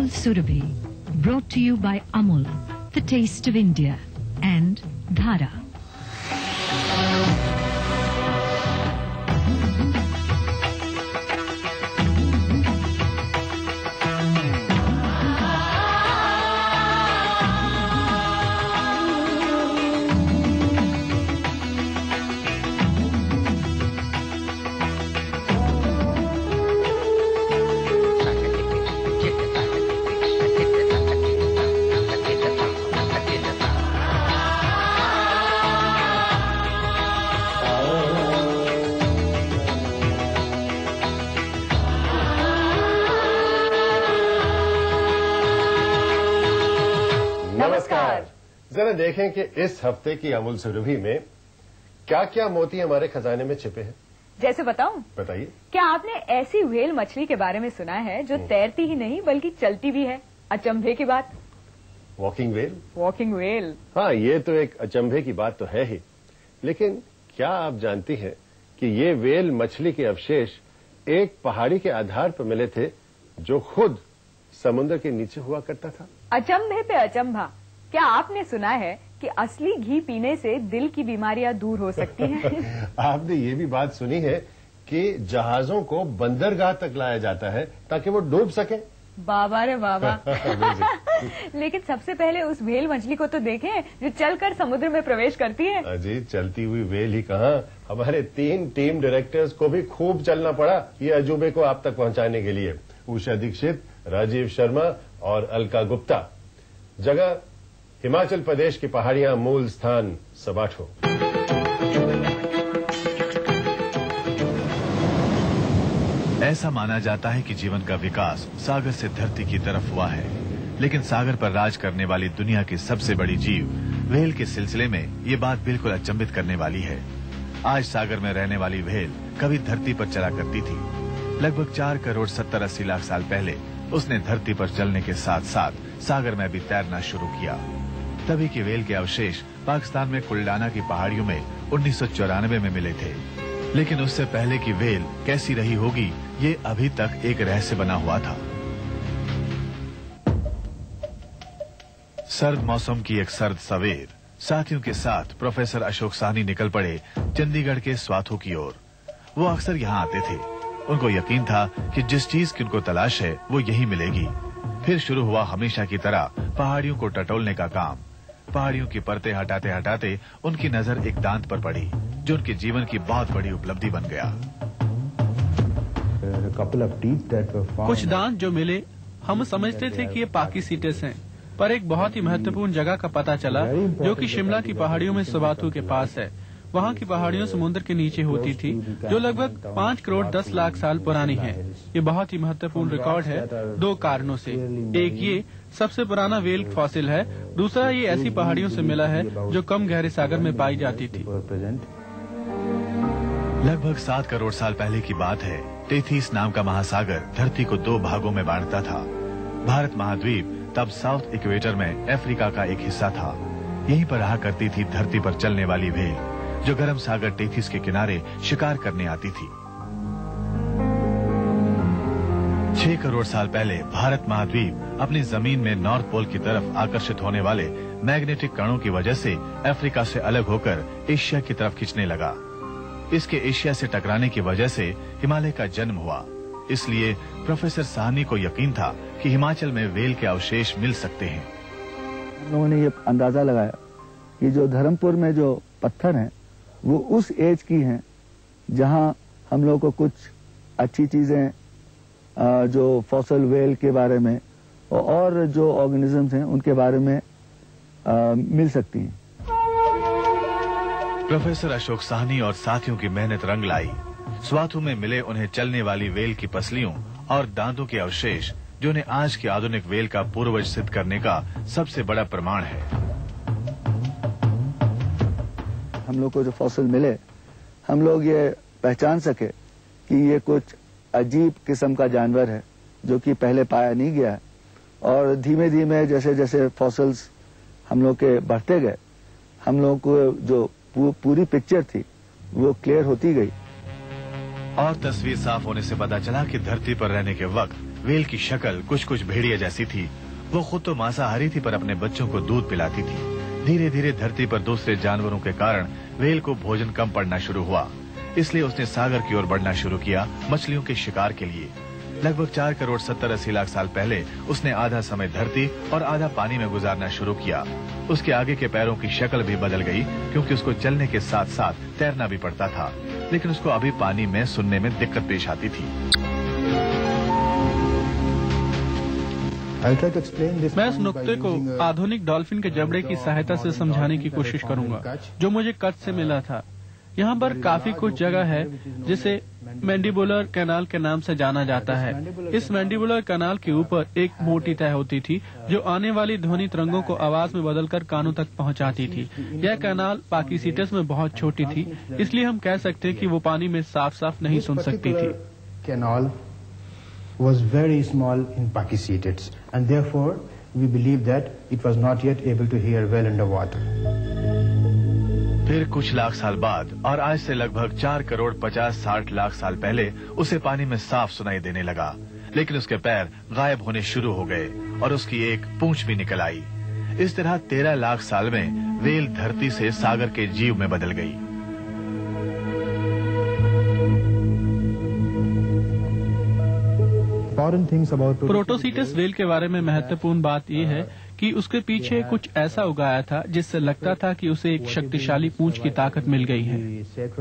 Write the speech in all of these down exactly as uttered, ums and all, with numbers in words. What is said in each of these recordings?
Amul Surabhi, brought to you by Amul, the taste of India, and Dhara. नमस्कार। जरा देखें कि इस हफ्ते की अमूल सुरभि में क्या क्या मोती हमारे खजाने में छिपे हैं। जैसे बताऊं? बताइए। क्या आपने ऐसी व्हेल मछली के बारे में सुना है जो तैरती ही नहीं बल्कि चलती भी है? अचंभे की बात। Walking whale. Walking whale. हाँ, ये तो एक अचंभे की बात तो है ही, लेकिन क्या आप जानती हैं कि ये व्हेल मछली के अवशेष एक पहाड़ी के आधार पर मिले थे जो खुद समुद्र के नीचे हुआ करता था। अचंभे पे अचंभा। क्या आपने सुना है कि असली घी पीने से दिल की बीमारियां दूर हो सकती हैं? आपने ये भी बात सुनी है कि जहाजों को बंदरगाह तक लाया जाता है ताकि वो डूब सके। बाबा रे बाबा। लेकिन सबसे पहले उस व्हेल मछली को तो देखें जो चलकर समुद्र में प्रवेश करती है। अजी, चलती हुई व्हेल ही कहाँ, हमारे तीन टीम डायरेक्टर्स को भी खूब चलना पड़ा ये अजूबे को आप तक पहुंचाने के लिए। उषा दीक्षित, राजीव शर्मा और अलका गुप्ता। जगह हिमाचल प्रदेश की पहाड़ियां, मूल स्थान सबाठो। ऐसा माना जाता है कि जीवन का विकास सागर से धरती की तरफ हुआ है, लेकिन सागर पर राज करने वाली दुनिया की सबसे बड़ी जीव व्हेल के सिलसिले में ये बात बिल्कुल अचंभित करने वाली है। आज सागर में रहने वाली व्हेल कभी धरती पर चला करती थी। लगभग चार करोड़ सत्तर अस्सी लाख साल पहले उसने धरती पर चलने के साथ साथ सागर में भी तैरना शुरू किया। तभी की व्हेल के अवशेष पाकिस्तान में कुल्डाना की पहाड़ियों में उन्नीस सौ चौरानवे में मिले थे, लेकिन उससे पहले की व्हेल कैसी रही होगी ये अभी तक एक रहस्य बना हुआ था। सर्द मौसम की एक सर्द सवेर साथियों के साथ प्रोफेसर अशोक साहनी निकल पड़े चंडीगढ़ के स्वाथू की ओर। वो अक्सर यहाँ आते थे। उनको यकीन था कि जिस चीज की उनको तलाश है वो यहीं मिलेगी। फिर शुरू हुआ हमेशा की तरह पहाड़ियों को टटोलने का काम। पहाड़ियों की परतें हटाते हटाते उनकी नजर एक दांत पर पड़ी जो उनके जीवन की बहुत बड़ी उपलब्धि बन गया। कुछ दांत जो मिले, हम समझते थे कि ये पाकिसीटस हैं, पर एक बहुत ही महत्वपूर्ण जगह का पता चला जो कि शिमला की पहाड़ियों में स्वाथू के पास है। वहाँ की पहाड़ियों समुद्र के नीचे होती थी जो लगभग पाँच करोड़ दस लाख साल पुरानी है। ये बहुत ही महत्वपूर्ण रिकॉर्ड है दो कारणों से। एक, ये सबसे पुराना व्हेल फॉसिल है। दूसरा, ये ऐसी पहाड़ियों से मिला है जो कम गहरे सागर में पाई जाती थी। लगभग सात करोड़ साल पहले की बात है। टेथीस नाम का महासागर धरती को दो भागों में बांटता था। भारत महाद्वीप तब साउथ इक्वेटर में अफ्रीका का एक हिस्सा था। यहीं पर रहा करती थी धरती पर चलने वाली व्हेल जो गर्म सागर टेथीस के किनारे शिकार करने आती थी। छह करोड़ साल पहले भारत महाद्वीप अपनी जमीन में नॉर्थ पोल की तरफ आकर्षित होने वाले मैग्नेटिक कणों की वजह से अफ्रीका से अलग होकर एशिया की तरफ खिंचने लगा। इसके एशिया से टकराने की वजह से हिमालय का जन्म हुआ। इसलिए प्रोफेसर साहनी को यकीन था कि हिमाचल में व्हेल के अवशेष मिल सकते हैं। लोगों ने ये अंदाजा लगाया कि जो धर्मपुर में जो पत्थर हैं वो उस एज की हैं जहां हम लोग को कुछ अच्छी चीजें जो फॉसिल व्हेल के बारे में और जो ऑर्गेनिजम्स हैं उनके बारे में आ, मिल सकती हैं। प्रोफेसर अशोक साहनी और साथियों की मेहनत रंग लाई। स्वाथू में मिले उन्हें चलने वाली व्हेल की पसलियों और दांतों के अवशेष जो उन्हें आज की आधुनिक व्हेल का पूर्वज सिद्ध करने का सबसे बड़ा प्रमाण है। हम लोग को जो फॉसिल मिले, हम लोग ये पहचान सके कि ये कुछ अजीब किस्म का जानवर है जो कि पहले पाया नहीं गया है। और धीमे धीमे जैसे जैसे फॉसिल्स हम लोग के बढ़ते गए, हम लोग को जो पूरी पिक्चर थी वो क्लियर होती गई। और तस्वीर साफ होने से पता चला कि धरती पर रहने के वक्त वेल की शक्ल कुछ कुछ भेड़िया जैसी थी। वो खुद तो मांसाहारी थी, पर अपने बच्चों को दूध पिलाती थी। धीरे धीरे धरती पर दूसरे जानवरों के कारण वेल को भोजन कम पड़ना शुरू हुआ, इसलिए उसने सागर की ओर बढ़ना शुरू किया मछलियों के शिकार के लिए। लगभग चार करोड़ सत्तर अस्सी लाख साल पहले उसने आधा समय धरती और आधा पानी में गुजारना शुरू किया। उसके आगे के पैरों की शक्ल भी बदल गई, क्योंकि उसको चलने के साथ साथ तैरना भी पड़ता था, लेकिन उसको अभी पानी में सुनने में दिक्कत पेश आती थी। मैं इस नुक्ते को आधुनिक डॉल्फिन के जबड़े की सहायता से समझाने की कोशिश करूंगा, जो मुझे कच्छ से मिला था। यहाँ पर काफी कुछ जगह है जिसे मैंडिबुलर कैनाल के नाम से जाना जाता है। इस मैंडिबुलर कैनाल के ऊपर एक मोटी तह होती थी, जो आने वाली ध्वनि तरंगों को आवाज में बदलकर कानों तक पहुंचाती थी। यह कैनाल पाकीसीटस में बहुत छोटी थी, इसलिए हम कह सकते हैं कि वो पानी में साफ साफ नहीं सुन सकती थी। Canal was very small in Pachycetus, and therefore we believe that it was not yet able to hear well underwater. फिर कुछ लाख साल बाद और आज से लगभग चार करोड़ पचास साठ लाख साल पहले उसे पानी में साफ सुनाई देने लगा, लेकिन उसके पैर गायब होने शुरू हो गए और उसकी एक पूंछ भी निकल आई। इस तरह तेरह लाख साल में वेल धरती से सागर के जीव में बदल गई। प्रोटोसीटस वेल के बारे में महत्वपूर्ण बात यह है कि उसके पीछे कुछ ऐसा उगाया था जिससे लगता था कि उसे एक शक्तिशाली पूंछ की ताकत मिल गई है।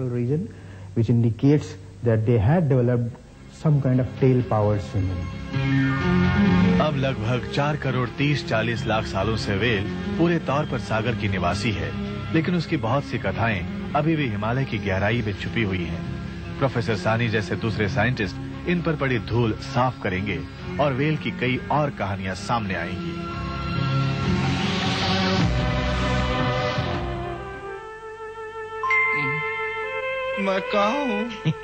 अब लगभग चार करोड़ तीस चालीस लाख सालों से वेल पूरे तौर पर सागर की निवासी है, लेकिन उसकी बहुत सी कथाएं अभी भी हिमालय की गहराई में छुपी हुई हैं। प्रोफेसर सानी जैसे दूसरे साइंटिस्ट इन पर पड़ी धूल साफ करेंगे और वेल की कई और कहानियां सामने आएंगी। मैं कहाँ हूँ?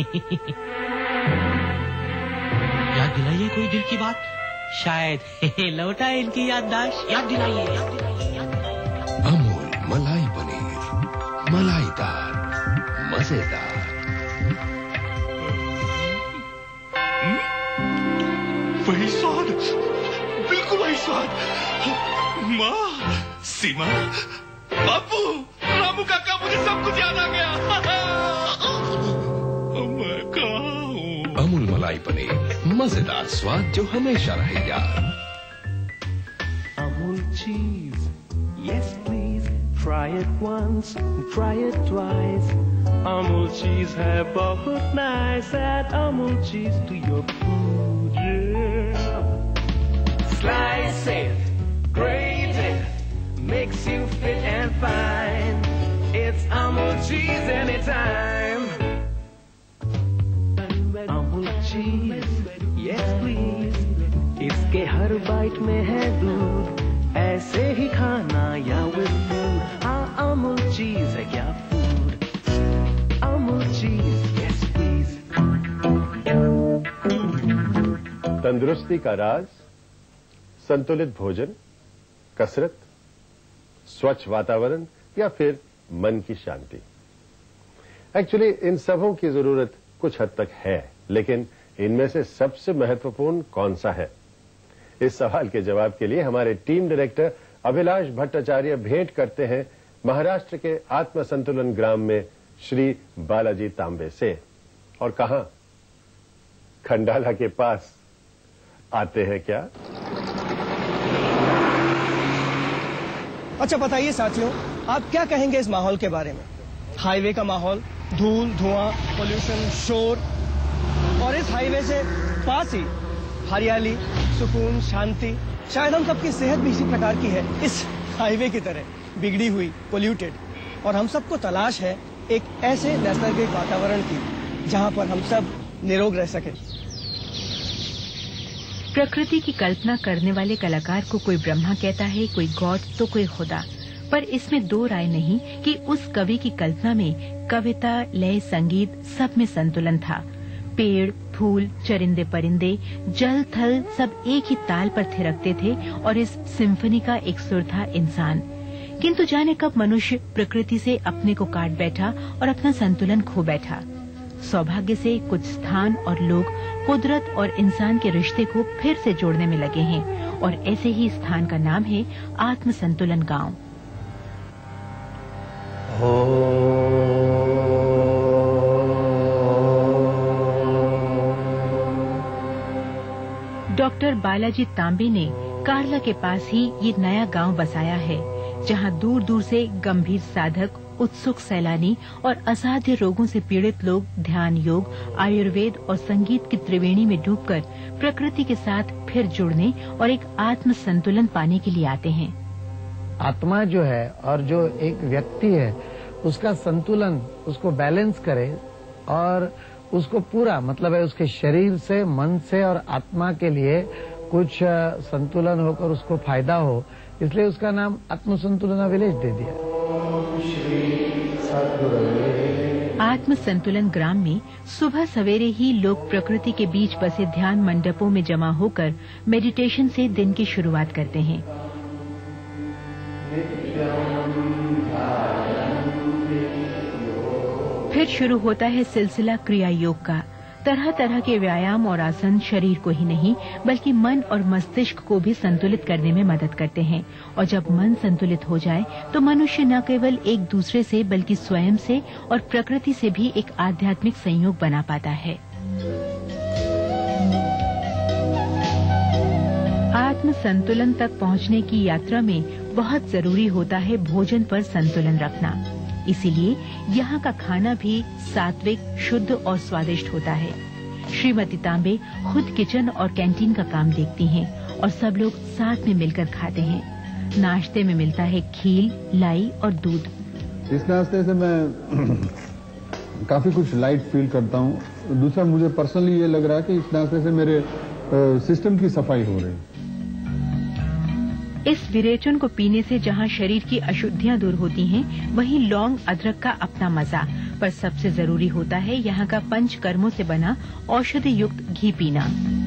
याद दिलाइए कोई दिल की बात, शायद लौटा इनकी याददाश्त। याद दिलाइए। अमूल मलाई पनीर, मलाईदार, मजेदार। वही स्वाद, बिल्कुल वही स्वाद। माँ, सीमा, बापू, रामू काका, मुझे सब कुछ याद आ गया। मैं कहाँ हूँ? अमूल मलाई पनीर, मजेदार स्वाद जो हमेशा रहे याद। अमूल चीज, yes please, try it once, try it twice. Amul चीज है बहुत nice, add अमूल चीज to your food, yeah. Slice it, grate it, makes you fit and fine. It's Amul cheese anytime. Amul cheese, yes please. इसके हर bite में है दूध, ऐसे ही खाना या with food. हाँ, Amul cheese है क्या food? Amul cheese, yes please. तंदुरुस्ती का राज, संतुलित भोजन, कसरत, स्वच्छ वातावरण या फिर मन की शांति। एक्चुअली इन सबों की जरूरत कुछ हद तक है, लेकिन इनमें से सबसे महत्वपूर्ण कौन सा है? इस सवाल के जवाब के लिए हमारे टीम डायरेक्टर अभिलाष भट्टाचार्य भेंट करते हैं महाराष्ट्र के आत्म संतुलन ग्राम में श्री बालाजी तांबे से। और कहां? खंडाला के पास। आते हैं क्या? अच्छा बताइए साथियों, आप क्या कहेंगे इस माहौल के बारे में? हाईवे का माहौल, धूल, धुआं, पोल्यूशन, शोर, और इस हाईवे से पास ही हरियाली, सुकून, शांति। शायद हम सबकी सेहत भी इसी प्रकार की है, इस हाईवे की तरह बिगड़ी हुई, पोल्यूटेड। और हम सबको तलाश है एक ऐसे नैसर्गिक वातावरण की जहां पर हम सब निरोग रह सकें। प्रकृति की कल्पना करने वाले कलाकार को कोई ब्रह्मा कहता है, कोई गॉड तो कोई खुदा। पर इसमें दो राय नहीं कि उस कवि की कल्पना में कविता, लय, संगीत सब में संतुलन था। पेड़, फूल, चरिंदे परिंदे, जल, थल सब एक ही ताल पर थिरकते थे और इस सिम्फनी का एक सुर था इंसान। किंतु जाने कब मनुष्य प्रकृति से अपने को काट बैठा और अपना संतुलन खो बैठा। सौभाग्य से कुछ स्थान और लोग कुदरत और इंसान के रिश्ते को फिर से जोड़ने में लगे हैं और ऐसे ही स्थान का नाम है आत्म संतुलन गांव। डॉक्टर बालाजी तांबे ने कार्ला के पास ही ये नया गांव बसाया है, जहां दूर दूर से गंभीर साधक, उत्सुक सैलानी और असाध्य रोगों से पीड़ित लोग ध्यान, योग, आयुर्वेद और संगीत की त्रिवेणी में डूबकर प्रकृति के साथ फिर जुड़ने और एक आत्म संतुलन पाने के लिए आते हैं। आत्मा जो है और जो एक व्यक्ति है उसका संतुलन, उसको बैलेंस करे और उसको पूरा मतलब है उसके शरीर से, मन से और आत्मा के लिए कुछ संतुलन होकर उसको फायदा हो, इसलिए उसका नाम आत्म संतुलन विलेज दे दिया। आत्म संतुलन ग्राम में सुबह सवेरे ही लोग प्रकृति के बीच बसे ध्यान मंडपों में जमा होकर मेडिटेशन से दिन की शुरुआत करते हैं। फिर शुरू होता है सिलसिला क्रिया योग का। तरह तरह के व्यायाम और आसन शरीर को ही नहीं बल्कि मन और मस्तिष्क को भी संतुलित करने में मदद करते हैं, और जब मन संतुलित हो जाए तो मनुष्य न केवल एक दूसरे से बल्कि स्वयं से और प्रकृति से भी एक आध्यात्मिक संयोग बना पाता है। आत्म संतुलन तक पहुंचने की यात्रा में बहुत जरूरी होता है भोजन पर संतुलन रखना। इसीलिए यहाँ का खाना भी सात्विक, शुद्ध और स्वादिष्ट होता है। श्रीमती तांबे खुद किचन और कैंटीन का काम देखती हैं और सब लोग साथ में मिलकर खाते हैं। नाश्ते में मिलता है खीर, लाई और दूध। इस नाश्ते से मैं काफी कुछ लाइट फील करता हूँ। दूसरा, मुझे पर्सनली ये लग रहा है कि इस नाश्ते से मेरे सिस्टम की सफाई हो रही है। इस विरेचन को पीने से जहां शरीर की अशुद्धियां दूर होती हैं, वहीं लौंग, अदरक का अपना मजा, पर सबसे जरूरी होता है यहाँ का पंचकर्मों से बना औषधि युक्त घी पीना।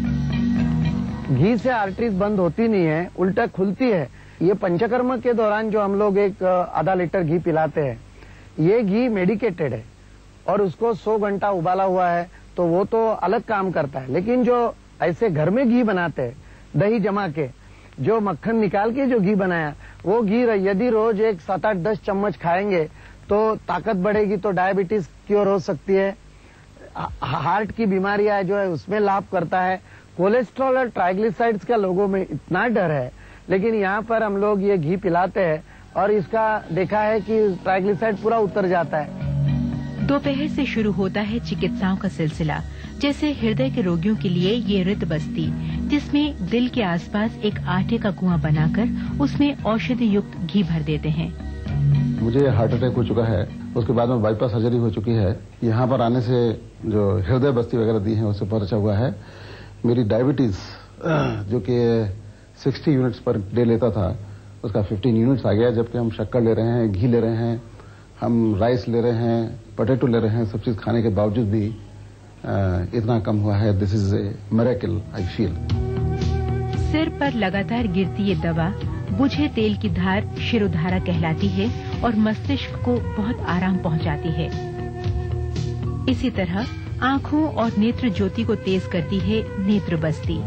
घी से आर्टरीज बंद होती नहीं है, उल्टा खुलती है। ये पंचकर्म के दौरान जो हम लोग एक आधा लीटर घी पिलाते हैं, ये घी मेडिकेटेड है और उसको सौ घंटा उबाला हुआ है, तो वो तो अलग काम करता है। लेकिन जो ऐसे घर में घी बनाते हैं, दही जमा के जो मक्खन निकाल के जो घी बनाया, वो घी यदि रोज एक सात आठ दस चम्मच खाएंगे तो ताकत बढ़ेगी, तो डायबिटीज क्योर हो सकती है, हार्ट की बीमारियां जो है उसमें लाभ करता है। कोलेस्ट्रॉल और ट्राइग्लिसराइड्स का लोगों में इतना डर है, लेकिन यहाँ पर हम लोग ये घी पिलाते हैं और इसका देखा है कि ट्राइग्लिसराइड पूरा उतर जाता है। दोपहर से शुरू होता है चिकित्साओं का सिलसिला। जैसे हृदय के रोगियों के लिए ये रित बस्ती, जिसमें दिल के आसपास एक आटे का कुआं बनाकर उसमें औषधि युक्त घी भर देते हैं। मुझे हार्ट अटैक हो चुका है, उसके बाद में बाईपास सर्जरी हो चुकी है। यहाँ पर आने से जो हृदय बस्ती वगैरह दी है उससे पता हुआ है मेरी डायबिटीज जो कि साठ यूनिट्स पर डे लेता था, उसका पंद्रह यूनिट्स आ गया। जबकि हम शक्कर ले रहे हैं, घी ले रहे हैं, हम राइस ले रहे हैं, पोटैटो ले रहे हैं, सब चीज खाने के बावजूद भी इतना कम हुआ है। This is a miracle I feel. सिर पर लगातार गिरती ये दवा बुझे तेल की धार शिरोधारा कहलाती है और मस्तिष्क को बहुत आराम पहुंचाती है। इसी तरह आंखों और नेत्र ज्योति को तेज करती है नेत्र बस्ती।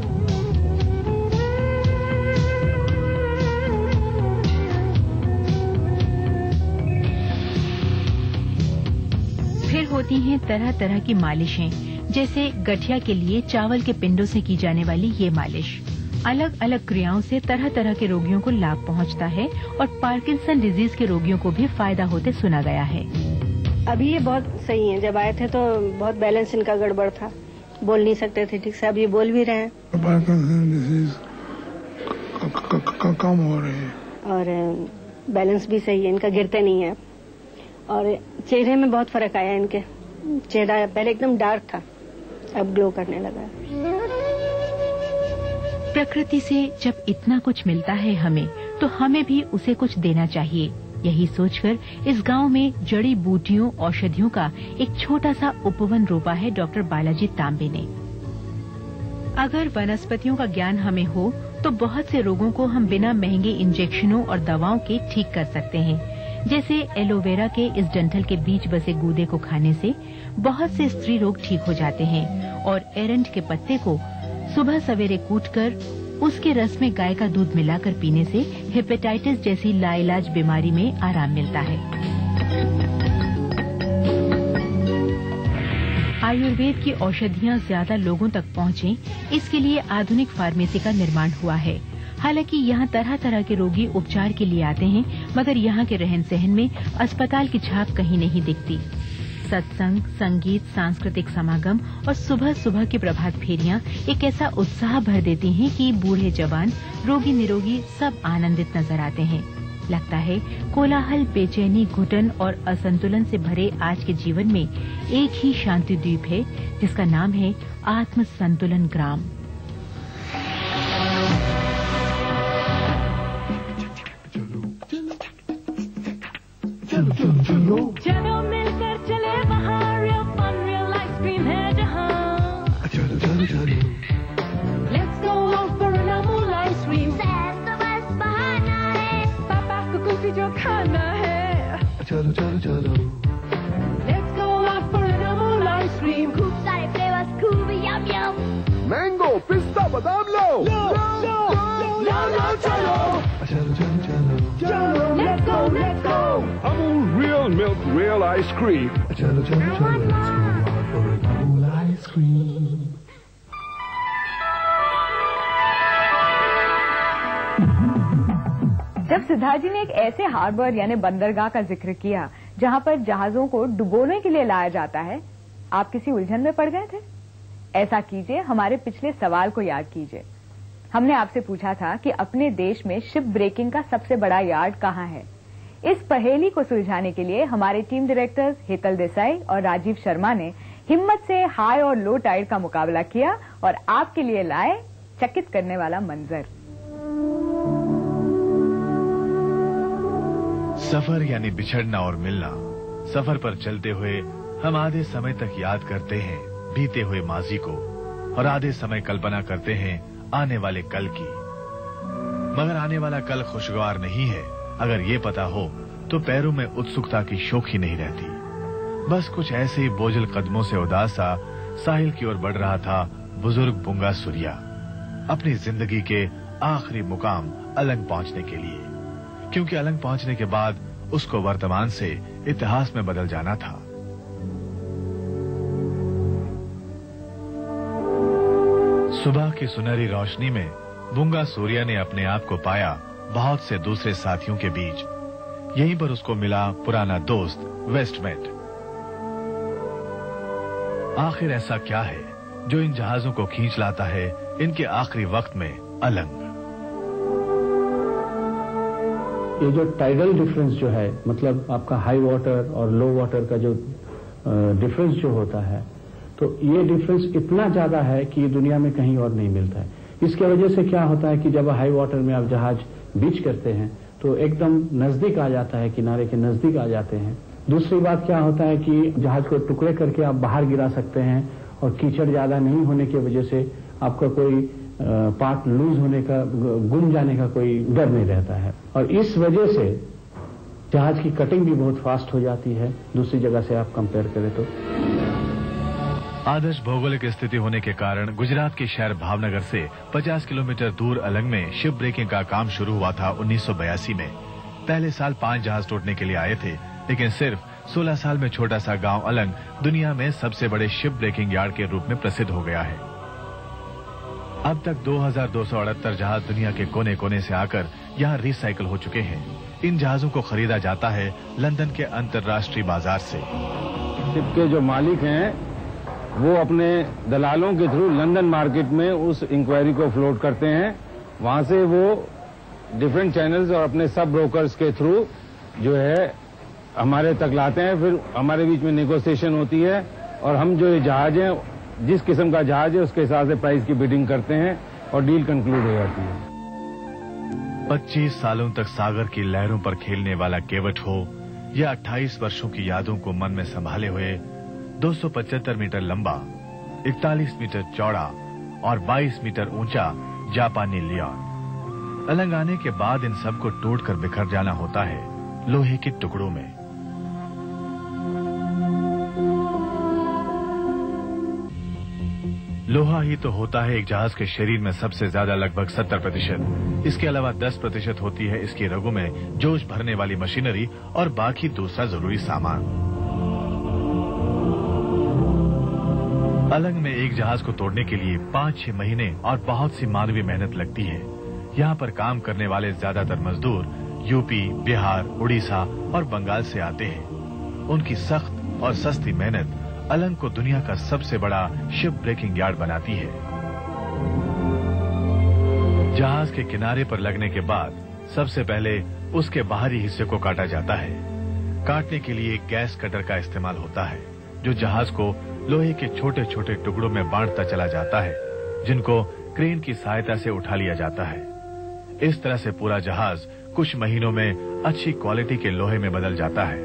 फिर होती हैं तरह तरह की मालिशें, जैसे गठिया के लिए चावल के पिंडों से की जाने वाली ये मालिश अलग अलग क्रियाओं से तरह तरह के रोगियों को लाभ पहुंचता है और पार्किंसन डिजीज के रोगियों को भी फायदा होते सुना गया है। अभी ये बहुत सही है। जब आए थे तो बहुत बैलेंस इनका गड़बड़ था, बोल नहीं सकते थे ठीक से, अब ये बोल भी रहे हैं। पार्किंसन डिजीज कम हो रही है और बैलेंस भी सही है, इनका गिरते नहीं है। और चेहरे में बहुत फर्क आया इनके। चेहरा पहले एकदम डार्क था, अब ग्लो करने लगा। प्रकृति से जब इतना कुछ मिलता है हमें, तो हमें भी उसे कुछ देना चाहिए। यही सोचकर इस गांव में जड़ी बूटियों, औषधियों का एक छोटा सा उपवन रोपा है डॉक्टर बालाजी तांबे ने। अगर वनस्पतियों का ज्ञान हमें हो तो बहुत से रोगों को हम बिना महंगे इंजेक्शनों और दवाओं के ठीक कर सकते हैं। जैसे एलोवेरा के इस डंठल के बीच बसे गूदे को खाने से बहुत से स्त्री रोग ठीक हो जाते हैं और एरंड के पत्ते को सुबह सवेरे कूटकर उसके रस में गाय का दूध मिलाकर पीने से हेपेटाइटिस जैसी लाइलाज बीमारी में आराम मिलता है। आयुर्वेद की औषधियां ज्यादा लोगों तक पहुंचें, इसके लिए आधुनिक फार्मेसी का निर्माण हुआ है। हालांकि यहाँ तरह तरह के रोगी उपचार के लिए आते हैं, मगर यहाँ के रहन सहन में अस्पताल की छाप कहीं नहीं दिखती। सत्संग, संगीत, सांस्कृतिक समागम और सुबह सुबह की प्रभात फेरियां एक ऐसा उत्साह भर देती हैं कि बूढ़े जवान, रोगी निरोगी सब आनंदित नजर आते हैं। लगता है कोलाहल, बेचैनी, घुटन और असंतुलन से भरे आज के जीवन में एक ही शांति द्वीप है, जिसका नाम है आत्म संतुलन ग्राम। चलो चलो चलो चलो मिलकर चले वहाँ, रियल फन रियल आइसक्रीम है जहाँ। चलो चलो चलो let's go out for an Amul ice cream. सैर तो बस बहाना है, पापा को कुल्फी जो खाना है। चलो चलो चलो let's go out for an Amul ice cream. खूब सारे फ्लेवर्स, खूब यम यम। मैंगो, पिस्ता, बादाम लो लो लो लो लो चलो चलो चलो चलो चलो let's go let's go Amul Real Milk Real Ice Cream. चलो चलो चलो let's go out for an Amul ice cream. जब सिद्धार्थ जी ने एक ऐसे हार्बर यानी बंदरगाह का जिक्र किया जहां पर जहाजों को डुबोने के लिए लाया जाता है, आप किसी उलझन में पड़ गए थे? ऐसा कीजिए, हमारे पिछले सवाल को याद कीजिए। हमने आपसे पूछा था कि अपने देश में शिप ब्रेकिंग का सबसे बड़ा यार्ड कहाँ है। इस पहेली को सुलझाने के लिए हमारे टीम डायरेक्टर्स हेतल देसाई और राजीव शर्मा ने हिम्मत से हाई और लो टाइड का मुकाबला किया और आपके लिए लाए चकित करने वाला मंजर। सफर यानी बिछड़ना और मिलना। सफर पर चलते हुए हम आधे समय तक याद करते हैं बीते हुए माजी को और आधे समय कल्पना करते हैं आने वाले कल की। मगर आने वाला कल खुशगवार नहीं है। अगर ये पता हो तो पैरों में उत्सुकता की शोख ही नहीं रहती। बस कुछ ऐसे ही बोझल कदमों से उदास सा साहिल की ओर बढ़ रहा था बुजुर्ग बुंगा सूर्या, अपनी जिंदगी के आखिरी मुकाम अलंग पहुंचने के लिए, क्योंकि अलंग पहुंचने के बाद उसको वर्तमान से इतिहास में बदल जाना था। सुबह की सुनहरी रोशनी में बुंगा सूर्या ने अपने आप को पाया बहुत से दूसरे साथियों के बीच। यहीं पर उसको मिला पुराना दोस्त वेस्टमेट। आखिर ऐसा क्या है जो इन जहाजों को खींच लाता है इनके आखिरी वक्त में अलंग? ये जो टाइडल डिफरेंस जो है, मतलब आपका हाई वाटर और लो वाटर का जो डिफरेंस जो होता है, तो ये डिफरेंस इतना ज्यादा है कि दुनिया में कहीं और नहीं मिलता है। इसके वजह से क्या होता है कि जब हाई वाटर में आप जहाज बीच करते हैं तो एकदम नजदीक आ जाता है, किनारे के नजदीक आ जाते हैं। दूसरी बात क्या होता है कि जहाज को टुकड़े करके आप बाहर गिरा सकते हैं और कीचड़ ज्यादा नहीं होने की वजह से आपका कोई पार्ट लूज होने का, गुम जाने का कोई डर नहीं रहता है। और इस वजह से जहाज की कटिंग भी बहुत फास्ट हो जाती है दूसरी जगह से आप कंपेयर करें तो। आदर्श भौगोलिक स्थिति होने के कारण गुजरात के शहर भावनगर से पचास किलोमीटर दूर अलंग में शिप ब्रेकिंग का काम शुरू हुआ था उन्नीस सौ बयासी में। पहले साल पांच जहाज टूटने के लिए आए थे, लेकिन सिर्फ सोलह साल में छोटा सा गांव अलंग दुनिया में सबसे बड़े शिप ब्रेकिंग यार्ड के रूप में प्रसिद्ध हो गया है। अब तक दो हजार दो सौ अड़हत्तर जहाज दुनिया के कोने कोने से आकर यहाँ रिसाइकिल हो चुके हैं। इन जहाजों को खरीदा जाता है लंदन के अंतर्राष्ट्रीय बाजार से। शिप के जो मालिक हैं वो अपने दलालों के थ्रू लंदन मार्केट में उस इंक्वायरी को फ्लोट करते हैं। वहां से वो डिफरेंट चैनल्स और अपने सब ब्रोकर्स के थ्रू जो है हमारे तक लाते हैं। फिर हमारे बीच में नेगोशिएशन होती है और हम जो ये जहाज हैं, जिस किस्म का जहाज है उसके हिसाब से प्राइस की बिडिंग करते हैं और डील कंक्लूड हो जाती है। पच्चीस सालों तक सागर की लहरों पर खेलने वाला केवट हो या अट्ठाईस वर्षों की यादों को मन में संभाले हुए दो सौ पचहत्तर मीटर लंबा, इकतालीस मीटर चौड़ा और बाईस मीटर ऊंचा जापानी लियोन। अलंग आने के बाद इन सबको टूटकर बिखर जाना होता है। लोहे के टुकड़ों में। लोहा ही तो होता है एक जहाज के शरीर में सबसे ज्यादा, लगभग सत्तर प्रतिशत। इसके अलावा दस प्रतिशत होती है इसकी रगों में जोश भरने वाली मशीनरी और बाकी दूसरा जरूरी सामान। अलंग में एक जहाज को तोड़ने के लिए पाँच छह महीने और बहुत सी मानवीय मेहनत लगती है। यहाँ पर काम करने वाले ज्यादातर मजदूर यूपी, बिहार, उड़ीसा और बंगाल से आते हैं। उनकी सख्त और सस्ती मेहनत अलंग को दुनिया का सबसे बड़ा शिप ब्रेकिंग यार्ड बनाती है। जहाज के किनारे पर लगने के बाद सबसे पहले उसके बाहरी हिस्से को काटा जाता है। काटने के लिए गैस कटर का इस्तेमाल होता है, जो जहाज को लोहे के छोटे छोटे टुकड़ों में बांटता चला जाता है, जिनको क्रेन की सहायता से उठा लिया जाता है। इस तरह से पूरा जहाज कुछ महीनों में अच्छी क्वालिटी के लोहे में बदल जाता है।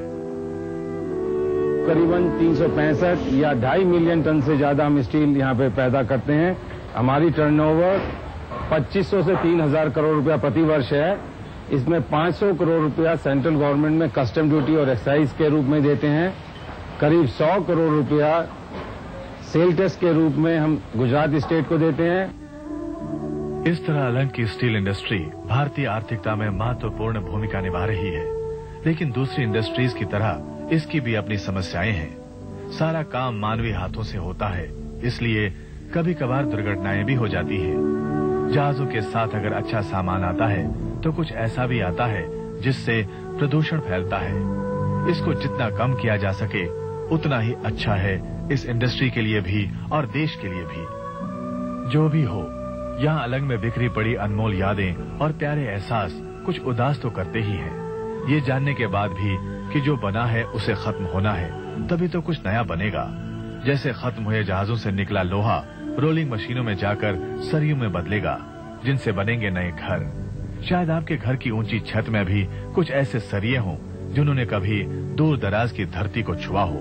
करीबन तीन सौ पैंसठ या ढाई मिलियन टन से ज्यादा हम स्टील यहाँ पे पैदा करते हैं। हमारी टर्नओवर पच्चीस सौ से तीन हजार करोड़ रुपया प्रति वर्ष है। इसमें पाँच सौ करोड़ रुपया सेंट्रल गवर्नमेंट में कस्टम ड्यूटी और एक्साइज के रूप में देते हैं। करीब सौ करोड़ रुपया सेल टैक्स के रूप में हम गुजरात स्टेट को देते हैं। इस तरह अलंग की स्टील इंडस्ट्री भारतीय आर्थिकता में महत्वपूर्ण भूमिका निभा रही है, लेकिन दूसरी इंडस्ट्रीज की तरह इसकी भी अपनी समस्याएं हैं। सारा काम मानवीय हाथों से होता है, इसलिए कभी कभार दुर्घटनाएं भी हो जाती है। जहाजों के साथ अगर अच्छा सामान आता है तो कुछ ऐसा भी आता है जिससे प्रदूषण फैलता है। इसको जितना कम किया जा सके उतना ही अच्छा है, इस इंडस्ट्री के लिए भी और देश के लिए भी। जो भी हो, यहाँ अलंग में बिखरी पड़ी अनमोल यादें और प्यारे एहसास कुछ उदास तो करते ही हैं। ये जानने के बाद भी कि जो बना है उसे खत्म होना है, तभी तो कुछ नया बनेगा। जैसे खत्म हुए जहाजों से निकला लोहा रोलिंग मशीनों में जाकर सरियों में बदलेगा, जिनसे बनेंगे नए घर। शायद आपके घर की ऊंची छत में भी कुछ ऐसे सरिये हों जिन्होंने कभी दूर दराज की धरती को छुआ हो।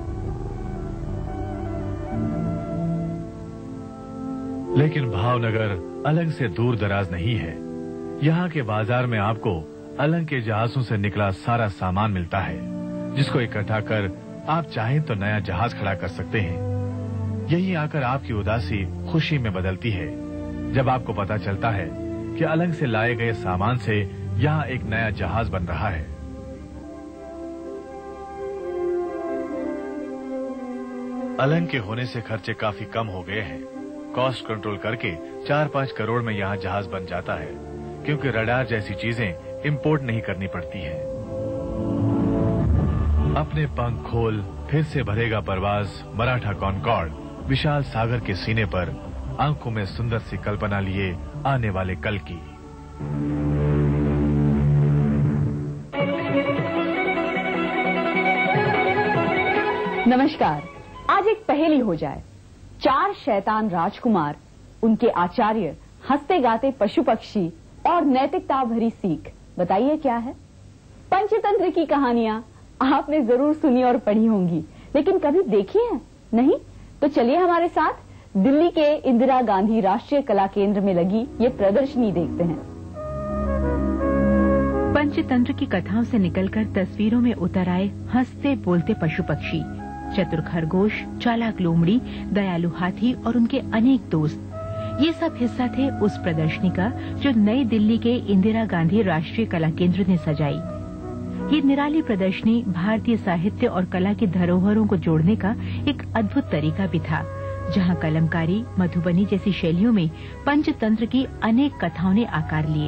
लेकिन भावनगर अलंग से दूर दराज नहीं है। यहाँ के बाजार में आपको अलंग के जहाजों से निकला सारा सामान मिलता है, जिसको इकट्ठा कर आप चाहें तो नया जहाज खड़ा कर सकते हैं। यहीं आकर आपकी उदासी खुशी में बदलती है, जब आपको पता चलता है कि अलंग से लाए गए सामान से यहाँ एक नया जहाज बन रहा है। अलंग के होने से खर्चे काफी कम हो गए हैं। कॉस्ट कंट्रोल करके चार पाँच करोड़ में यहाँ जहाज बन जाता है, क्योंकि रडार जैसी चीजें इंपोर्ट नहीं करनी पड़ती है। अपने पंख खोल फिर से भरेगा परवाज मराठा कॉनकॉर्ड, विशाल सागर के सीने पर आंखों में सुंदर सी कल्पना लिए आने वाले कल की। नमस्कार। आज एक पहेली हो जाए। चार शैतान राजकुमार, उनके आचार्य, हंसते गाते पशु पक्षी और नैतिकता भरी सीख। बताइए क्या है? पंचतंत्र की कहानियां आपने जरूर सुनी और पढ़ी होंगी, लेकिन कभी देखी है? नहीं? तो चलिए हमारे साथ दिल्ली के इंदिरा गांधी राष्ट्रीय कला केंद्र में लगी ये प्रदर्शनी देखते हैं। पंचतंत्र की कथाओं से निकलकर तस्वीरों में उतर आए हंसते बोलते पशु पक्षी, चतुर खरगोश, चालाक लोमड़ी, दयालु हाथी और उनके अनेक दोस्त। ये सब हिस्सा थे उस प्रदर्शनी का जो नई दिल्ली के इंदिरा गांधी राष्ट्रीय कला केंद्र ने सजाई। ये निराली प्रदर्शनी भारतीय साहित्य और कला की धरोहरों को जोड़ने का एक अद्भुत तरीका भी था, जहां कलमकारी, मधुबनी जैसी शैलियों में पंचतंत्र की अनेक कथाओं ने आकार लिए।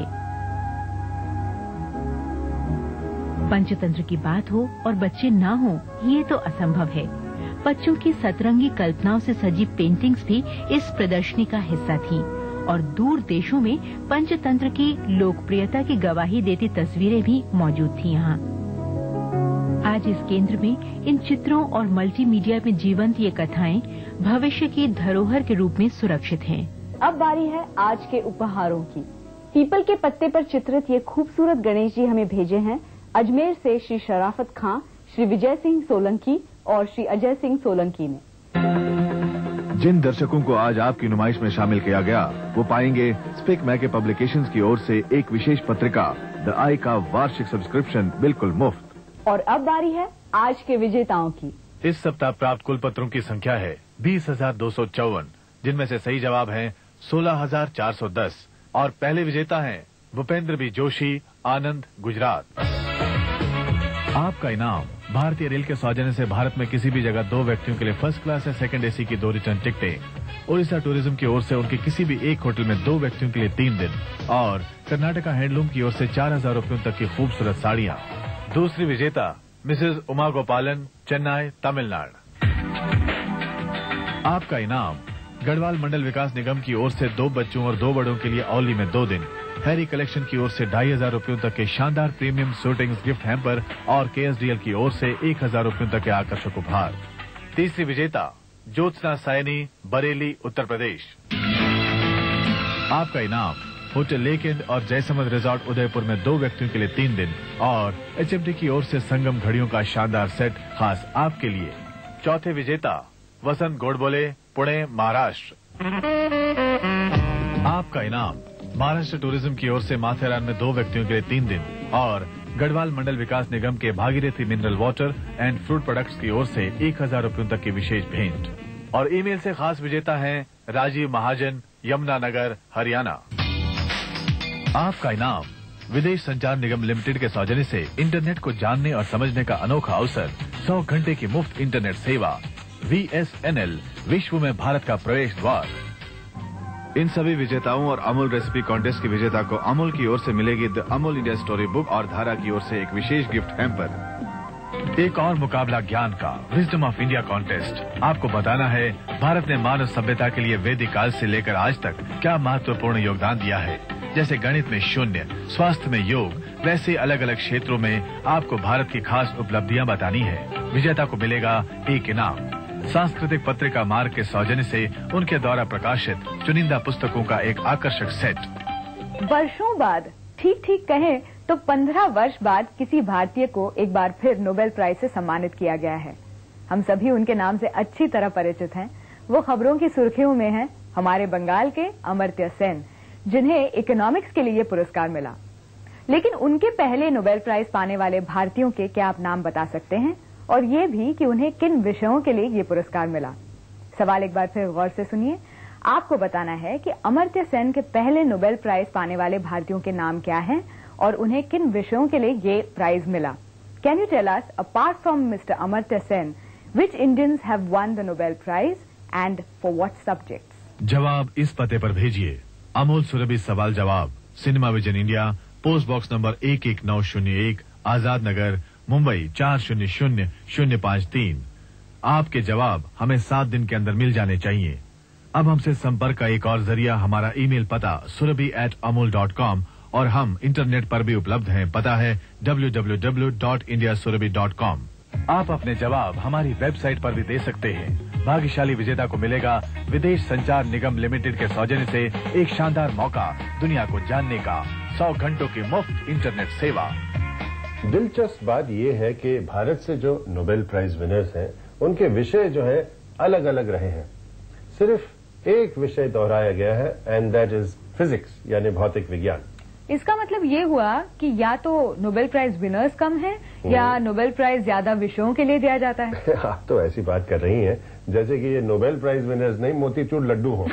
पंचतंत्र की बात हो और बच्चे ना हो, ये तो असंभव है। बच्चों की सतरंगी कल्पनाओं से सजी पेंटिंग्स भी इस प्रदर्शनी का हिस्सा थी और दूर देशों में पंचतंत्र की लोकप्रियता की गवाही देती तस्वीरें भी मौजूद थी यहाँ। आज इस केंद्र में इन चित्रों और मल्टीमीडिया में जीवंत ये कथाएं भविष्य की धरोहर के रूप में सुरक्षित हैं। अब बारी है आज के उपहारों की। पीपल के पत्ते पर चित्रित ये खूबसूरत गणेश जी हमें भेजे हैं अजमेर से श्री शराफत खां, श्री विजय सिंह सोलंकी और श्री अजय सिंह सोलंकी ने। जिन दर्शकों को आज आपकी नुमाइश में शामिल किया गया, वो पाएंगे स्पिक मैके पब्लिकेशंस की ओर से एक विशेष पत्रिका द आई का वार्षिक सब्सक्रिप्शन बिल्कुल मुफ्त। और अब बारी है आज के विजेताओं की। इस सप्ताह प्राप्त कुल पत्रों की संख्या है बीस हजार दो सौ चौवन, जिनमें से सही जवाब हैं सोलह हजार चार सौ दस। और पहले विजेता हैं भूपेंद्र बी जोशी, आनंद, गुजरात। आपका इनाम भारतीय रेल के सौजन्य से भारत में किसी भी जगह दो व्यक्तियों के लिए फर्स्ट क्लास या सेकंड एसी की दो रिटर्न टिकटें, ओडिशा टूरिज्म की ओर से उनके किसी भी एक होटल में दो व्यक्तियों के लिए तीन दिन, और कर्नाटका हैंडलूम की ओर से चार हजार रूपयों तक की खूबसूरत साड़ियां। दूसरी विजेता मिसेज उमा गोपालन, चेन्नई, तमिलनाडु। आपका इनाम गढ़वाल मंडल विकास निगम की ओर से दो बच्चों और दो बड़ों के लिए औली में दो दिन, हैरी कलेक्शन की ओर से ढाई हजार रूपयों तक के शानदार प्रीमियम शूटिंग्स गिफ्ट हैम्पर और केएसडीएल की ओर से एक हजार रूपयों तक के आकर्षक उपहार। तीसरी विजेता ज्योत्सना सायनी, बरेली, उत्तर प्रदेश। आपका इनाम होटल लेक एंड और जयसमंद रिजॉर्ट उदयपुर में दो व्यक्तियों के लिए तीन दिन और एचएमटी की ओर से संगम घड़ियों का शानदार सेट खास आपके लिए। चौथे विजेता वसंत गोडबोले, पुणे, महाराष्ट्र। आपका इनाम महाराष्ट्र टूरिज्म की ओर से माथेरान में दो व्यक्तियों के लिए तीन दिन और गढ़वाल मंडल विकास निगम के Bhagirathi mineral water and fruit products की ओर से एक हजार रूपयों तक की विशेष भेंट। और ईमेल से खास विजेता हैं राजीव महाजन, यमुनानगर, हरियाणा। आपका इनाम विदेश संचार निगम लिमिटेड के सौजन्य से इंटरनेट को जानने और समझने का अनोखा अवसर, सौ घंटे की मुफ्त इंटरनेट सेवा। वी एस एन एल, विश्व में भारत का प्रवेश द्वार। इन सभी विजेताओं और अमूल रेसिपी कॉन्टेस्ट के विजेता को अमूल की ओर से मिलेगी the Amul India story book और धारा की ओर से एक विशेष गिफ्ट हैम्पर। एक और मुकाबला ज्ञान का, विजडम ऑफ इंडिया कॉन्टेस्ट। आपको बताना है भारत ने मानव सभ्यता के लिए वैदिक काल से लेकर आज तक क्या महत्वपूर्ण योगदान दिया है। जैसे गणित में शून्य, स्वास्थ्य में योग, वैसे अलग अलग क्षेत्रों में आपको भारत की खास उपलब्धियां बतानी है। विजेता को मिलेगा एक इनाम, सांस्कृतिक पत्रिका मार्ग के सौजन्य से उनके द्वारा प्रकाशित चुनिंदा पुस्तकों का एक आकर्षक सेट। वर्षों बाद, ठीक ठीक कहें तो पंद्रह वर्ष बाद किसी भारतीय को एक बार फिर नोबेल प्राइज से सम्मानित किया गया है। हम सभी उनके नाम से अच्छी तरह परिचित हैं। वो खबरों की सुर्खियों में हैं, हमारे बंगाल के अमर्त्य सेन, जिन्हें इकोनॉमिक्स के लिए पुरस्कार मिला। लेकिन उनके पहले नोबेल प्राइज पाने वाले भारतीयों के क्या आप नाम बता सकते हैं, और ये भी कि उन्हें किन विषयों के लिए ये पुरस्कार मिला। सवाल एक बार फिर गौर से सुनिए। आपको बताना है कि अमर्त्य सेन के पहले नोबेल प्राइज पाने वाले भारतीयों के नाम क्या हैं और उन्हें किन विषयों के लिए ये प्राइज मिला। Can you tell us, apart from mister Amartya Sen, which Indians have won the nobel prize and for what subjects? जवाब इस पते पर भेजिए। अमोल सुरभि सवाल जवाब, cinema vision India, post box number एक एक नौ शून्य एक, आजाद नगर, मुंबई चार शून्य शून्य शून्य पाँच तीन। आपके जवाब हमें सात दिन के अंदर मिल जाने चाहिए। अब हमसे संपर्क का एक और जरिया हमारा ईमेल पता Surabhi at Amul dot com और हम इंटरनेट पर भी उपलब्ध हैं। पता है W W W dot India Surabhi dot com. आप अपने जवाब हमारी वेबसाइट पर भी दे सकते हैं। भाग्यशाली विजेता को मिलेगा विदेश संचार निगम लिमिटेड के सौजन्य से एक शानदार मौका, दुनिया को जानने का, सौ घंटों की मुफ्त इंटरनेट सेवा। दिलचस्प बात यह है कि भारत से जो नोबेल प्राइज विनर्स हैं, उनके विषय जो है अलग अलग रहे हैं। सिर्फ एक विषय दोहराया गया है एंड दैट इज फिजिक्स, यानी भौतिक विज्ञान। इसका मतलब ये हुआ कि या तो नोबेल प्राइज विनर्स कम हैं या नोबेल प्राइज ज्यादा विषयों के लिए दिया जाता है। आप तो ऐसी बात कर रही हैं जैसे कि ये नोबेल प्राइज विनर्स नहीं मोतीचूर लड्डू हो।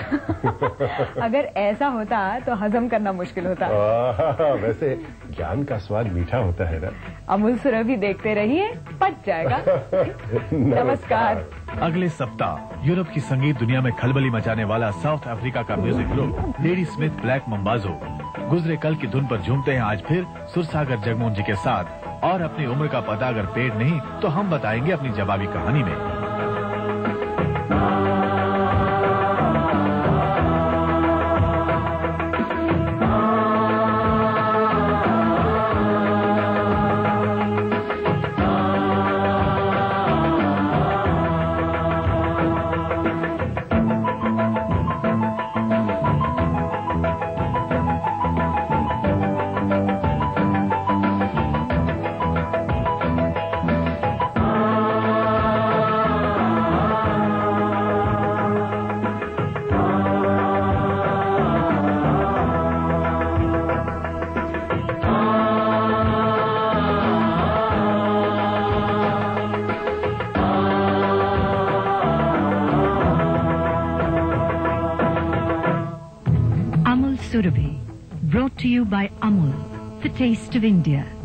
अगर ऐसा होता तो हजम करना मुश्किल होता। वैसे ज्ञान का स्वाद मीठा होता है ना। अमूल सुरभि देखते रहिए, पच जाएगा। नमस्कार। अगले सप्ताह यूरोप की संगीत दुनिया में खलबली मचाने वाला साउथ अफ्रीका का music group Ladysmith Black Mambazo गुजरे कल की धुन पर झूमते हैं आज फिर सुरसागर जगमोहन जी के साथ। और अपनी उम्र का पता अगर पेड़ नहीं तो हम बताएंगे अपनी जवाबी कहानी में। Surabhi. Brought to you by Amul, the taste of India.